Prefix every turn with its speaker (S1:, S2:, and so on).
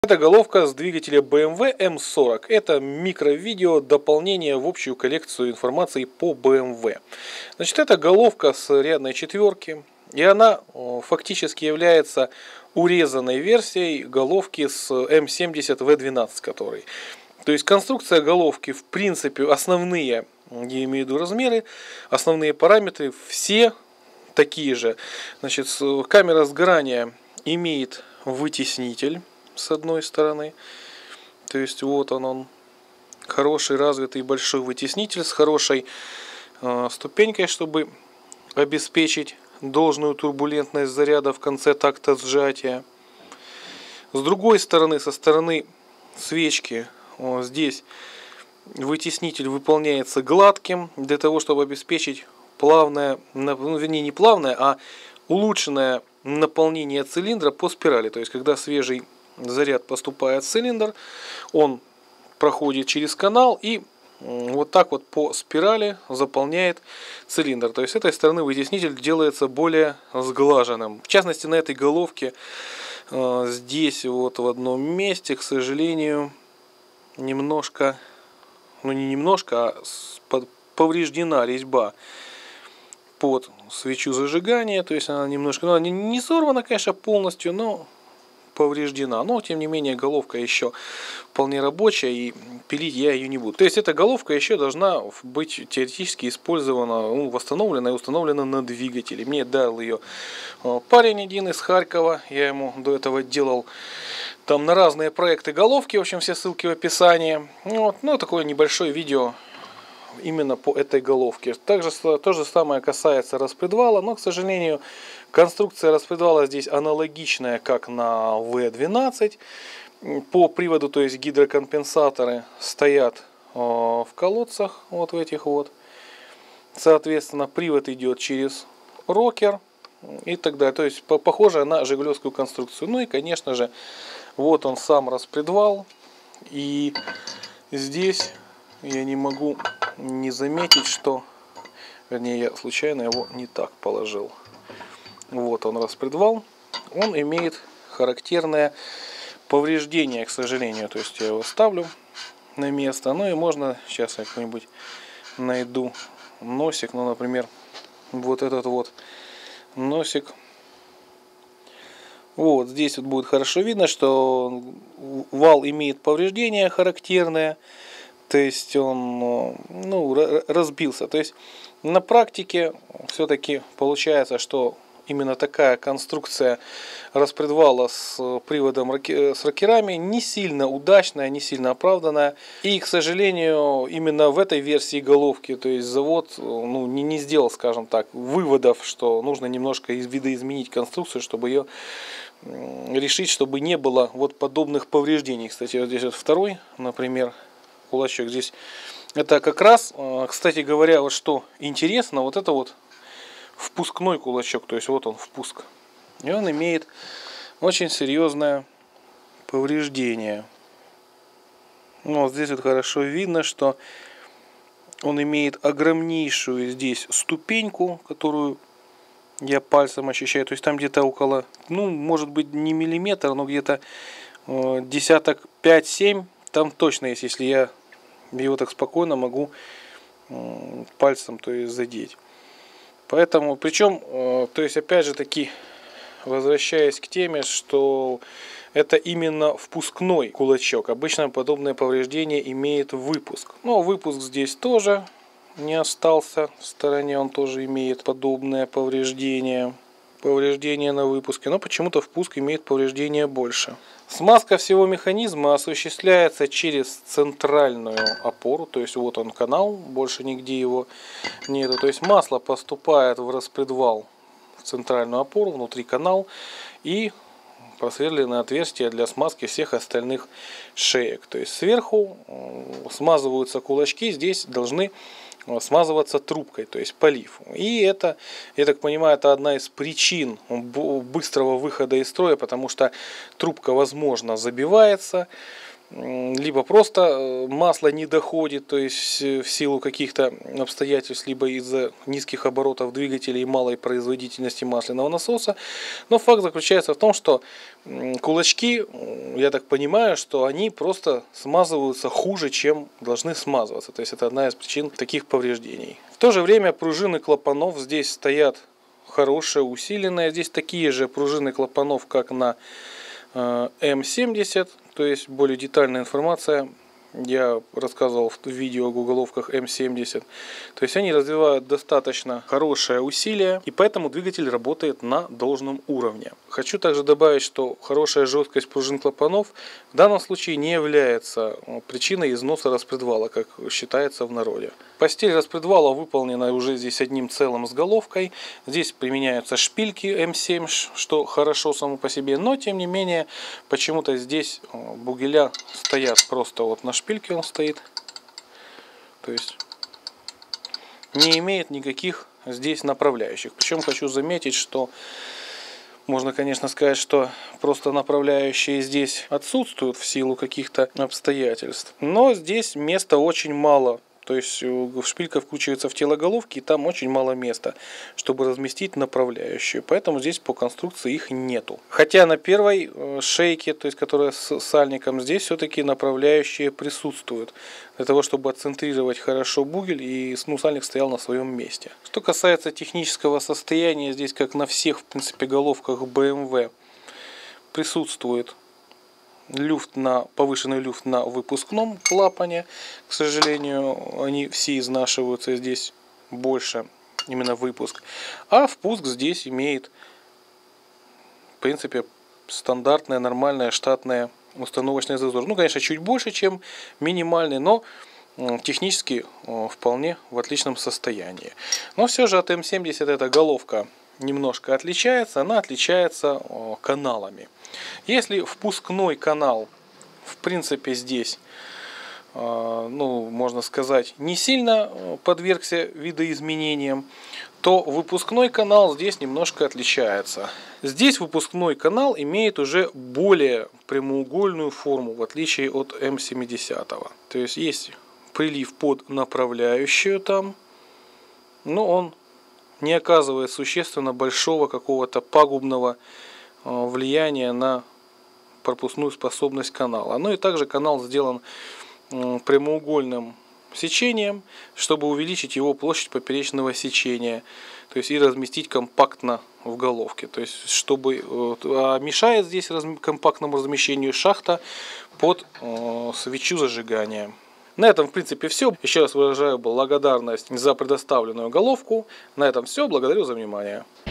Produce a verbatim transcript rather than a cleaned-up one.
S1: Это головка с двигателя бэ эм вэ эм сорок. Это микровидео дополнение в общую коллекцию информации по бэ эм вэ. Значит, это головка с рядной четверки. И она фактически является урезанной версией головки с эм семьдесят вэ двенадцать, который. То есть конструкция головки, в принципе, основные, я имею в виду размеры, основные параметры все такие же. Значит, камера сгорания имеет вытеснитель с одной стороны. То есть вот он, он хороший, развитый, большой вытеснитель с хорошей э, ступенькой, чтобы обеспечить должную турбулентность заряда в конце такта сжатия. С другой стороны, со стороны свечки, вот здесь вытеснитель выполняется гладким, для того, чтобы обеспечить плавное, ну, вернее не плавное, а улучшенное наполнение цилиндра по спирали. То есть когда свежий заряд поступает в цилиндр, он проходит через канал и вот так вот по спирали заполняет цилиндр. То есть с этой стороны вытеснитель делается более сглаженным. В частности, на этой головке э, здесь вот в одном месте, к сожалению, немножко, ну не немножко, а повреждена резьба под свечу зажигания. То есть она немножко, ну, она не сорвана, конечно, полностью, но повреждена. Но, тем не менее, головка еще вполне рабочая, и пилить я ее не буду. То есть, эта головка еще должна быть теоретически использована, ну, восстановлена и установлена на двигателе. Мне дал ее парень один из Харькова. Я ему до этого делал там на разные проекты головки. В общем, все ссылки в описании. Вот. Ну, такое небольшое видео именно по этой головке. Также то же самое касается распредвала, но, к сожалению, конструкция распредвала здесь аналогичная, как на вэ двенадцать. По приводу, то есть гидрокомпенсаторы стоят в колодцах, вот в этих вот. Соответственно, привод идет через рокер и так далее. То есть похоже на жигулевскую конструкцию. Ну и, конечно же, вот он сам распредвал. И здесь я не могу не заметить, что, вернее, я случайно его не так положил. Вот он распредвал. Он имеет характерное повреждение, к сожалению. То есть я его ставлю на место. Ну и можно, сейчас я какой-нибудь найду носик. Ну, например, вот этот вот носик. Вот здесь вот будет хорошо видно, что вал имеет повреждение характерное. То есть он, ну, разбился. То есть на практике все-таки получается, что именно такая конструкция распредвала с приводом с рокерами не сильно удачная, не сильно оправданная. И, к сожалению, именно в этой версии головки, то есть завод, ну, не, не сделал, скажем так, выводов, что нужно немножко видоизменить конструкцию, чтобы ее решить, чтобы не было вот подобных повреждений. Кстати, вот здесь вот второй, например, кулачок здесь. Это как раз, кстати говоря, вот что интересно, вот это вот впускной кулачок, то есть вот он впуск. И он имеет очень серьезное повреждение. Ну, вот здесь вот хорошо видно, что он имеет огромнейшую здесь ступеньку, которую я пальцем ощущаю. То есть там где-то около, ну, может быть не миллиметр, но где-то э, десяток пять-семь. Там точно есть, если я его так спокойно могу э, пальцем, то есть, задеть. Поэтому, причем, э, то есть, опять же таки, возвращаясь к теме, что это именно впускной кулачок. Обычно подобное повреждение имеет выпуск. Но выпуск здесь тоже не остался в стороне, он тоже имеет подобное повреждение. Повреждение на выпуске, но почему-то впуск имеет повреждение больше. Смазка всего механизма осуществляется через центральную опору, то есть вот он канал, больше нигде его нету. То есть масло поступает в распредвал, в центральную опору, внутри канал, и просверлены отверстия для смазки всех остальных шеек. То есть сверху смазываются кулачки, здесь должны смазываться трубкой, то есть полив. И это, я так понимаю, это одна из причин быстрого выхода из строя, потому что трубка, возможно, забивается, либо просто масло не доходит, то есть в силу каких-то обстоятельств, либо из-за низких оборотов двигателя и малой производительности масляного насоса. Но факт заключается в том, что кулачки, я так понимаю, что они просто смазываются хуже, чем должны смазываться. То есть это одна из причин таких повреждений. В то же время пружины клапанов здесь стоят хорошие, усиленные. Здесь такие же пружины клапанов, как на эм семьдесят, то есть более детальная информация я рассказывал в видео об уголовках эм семьдесят. То есть они развивают достаточно хорошее усилие, и поэтому двигатель работает на должном уровне. Хочу также добавить, что хорошая жесткость пружин клапанов в данном случае не является причиной износа распредвала, как считается в народе. Постель распредвала выполнена уже здесь одним целым с головкой. Здесь применяются шпильки эм семь, что хорошо само по себе, но тем не менее почему-то здесь бугеля стоят просто вот на шпильке он стоит. То есть не имеет никаких здесь направляющих. Причем хочу заметить, что можно, конечно, сказать, что просто направляющие здесь отсутствуют в силу каких-то обстоятельств. Но здесь места очень мало. То есть шпилька вкручивается в тело головки, и там очень мало места, чтобы разместить направляющие. Поэтому здесь по конструкции их нету. Хотя на первой шейке, то есть которая с сальником, здесь все-таки направляющие присутствуют. Для того, чтобы отцентрировать хорошо бугель, и ну, сальник стоял на своем месте. Что касается технического состояния, здесь, как на всех, в принципе, головках бэ эм вэ, присутствует люфт на, повышенный люфт на выпускном клапане. К сожалению, они все изнашиваются, здесь больше именно выпуск. А впуск здесь имеет, в принципе, стандартное, нормальное, штатное установочный зазор. Ну, конечно, чуть больше, чем минимальный, но технически вполне в отличном состоянии. Но все же от эм семьдесят эта головка немножко отличается. Она отличается каналами. Если впускной канал, в принципе, здесь, ну, можно сказать, не сильно подвергся видоизменениям, то выпускной канал здесь немножко отличается. Здесь выпускной канал имеет уже более прямоугольную форму, в отличие от эм семьдесят. То есть есть прилив под направляющую там, но он не оказывает существенно большого какого-то пагубного влияния на пропускную способность канала. Ну и также канал сделан прямоугольным сечением, чтобы увеличить его площадь поперечного сечения, то есть и разместить компактно в головке. То есть чтобы а мешает здесь компактному размещению шахта под свечу зажигания. На этом, в принципе, все. Еще раз выражаю благодарность за предоставленную головку. На этом все. Благодарю за внимание.